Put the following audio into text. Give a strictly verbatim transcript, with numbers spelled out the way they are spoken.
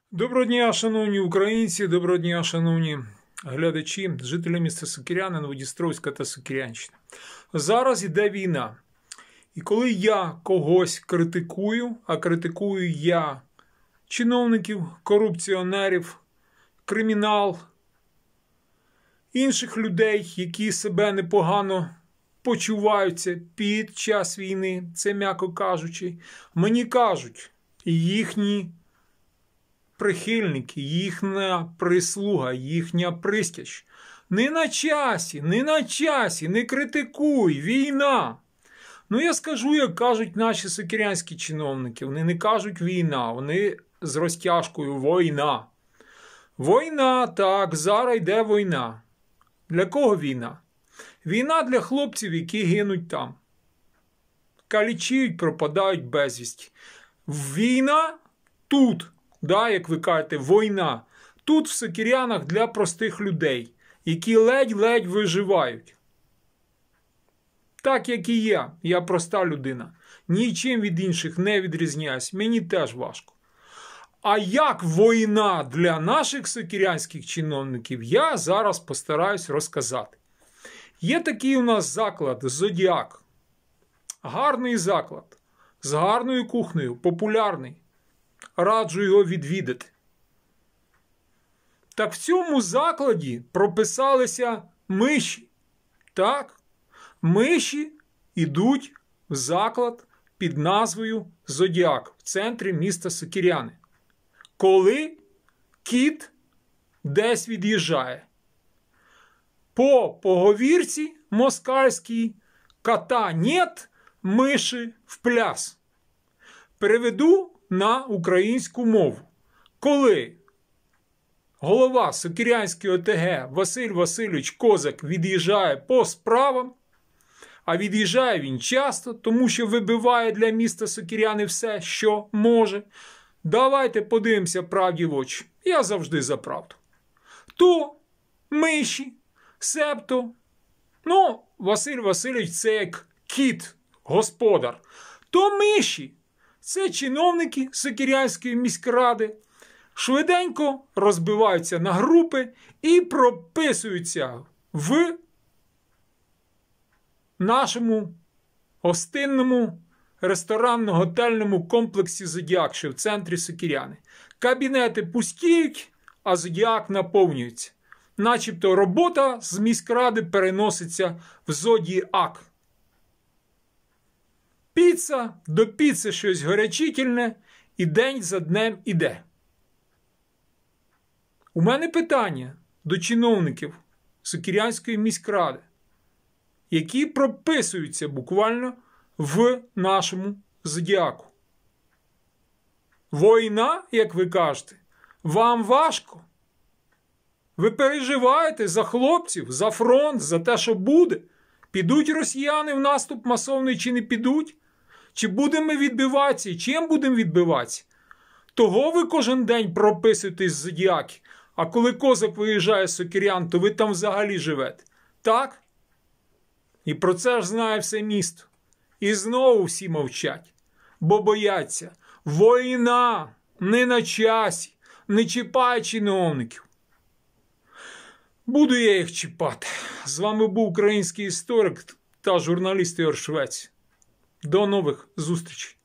Доброго дня, шановні українці, доброго дня, шановні глядачі, жителі міста Сокиряни, Новодністровська та Сокирянщина. Зараз йде війна. І коли я когось критикую, а критикую я чиновників, корупціонерів, кримінал, інших людей, які себе непогано почуваються під час війни, це м'яко кажучи, мені кажуть, їхні прихильники, їхня прислуга, їхня пристяж. Не на часі, не на часі, не критикуй, війна. Ну я скажу, як кажуть наші сокирянські чиновники, вони не кажуть війна, вони з розтяжкою війна. Війна, так, зараз йде війна. Для кого війна? Війна для хлопців, які гинуть там. Калічують, пропадають безвісті. Війна тут. Да, як ви кажете, війна. Тут в Сокирянах для простих людей, які ледь-ледь виживають. Так, як і я. Я проста людина. Нічим від інших не відрізняюсь. Мені теж важко. А як війна для наших сокирянських чиновників, я зараз постараюсь розказати. Є такий у нас заклад «Зодіак». Гарний заклад. З гарною кухнею, популярний. Раджу його відвідати. Так в цьому закладі прописалися миші. Так, миші йдуть в заклад під назвою «Зодіак» в центрі міста Сокиряни. Коли кіт десь від'їжджає. По поговірці москальській кота нет, миші в пляс. Переведу на українську мову. Коли голова Сокирянської О Те Ге Василь Васильович Козак від'їжджає по справам, а від'їжджає він часто, тому що вибиває для міста Сокиряни все, що може. Давайте подивимося правді в очі. Я завжди за правду. То миші, себто, ну, Василь Васильович це як кіт, господар, то миші, це чиновники Сокирянської міськради, швиденько розбиваються на групи і прописуються в нашому гостинному ресторанно-готельному комплексі «Зодіак», що в центрі Сокиряни. Кабінети пустіють, а «Зодіак» наповнюється. Начебто робота з міськради переноситься в «Зодіак». Піца, до піци щось горячительне, і день за днем іде. У мене питання до чиновників Сокирянської міськради, які прописуються буквально в нашому «Зодіаку». Війна, як ви кажете, вам важко? Ви переживаєте за хлопців, за фронт, за те, що буде? Підуть росіяни в наступ масовний чи не підуть? Чи будемо відбиватися? Чим будемо відбиватися? Того ви кожен день прописуєтесь з «Зодіаки», а коли Козак виїжджає з Сокирян, то ви там взагалі живете. Так? І про це ж знає все місто. І знову всі мовчать, бо бояться. Війна не на часі, не чіпай чиновників. Буду я їх чіпати. З вами був український історик та журналіст Ігор Швець. До нових зустрічей.